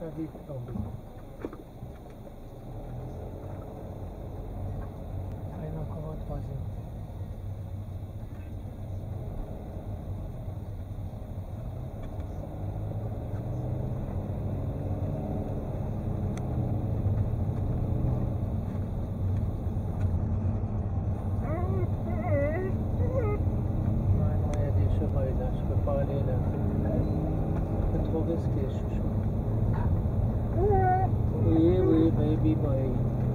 pas vite tombé. Ah, il y en a encore un troisième. Je peux pas aller là. C'est trop risqué, chouchou. Oui, oui, baby boy.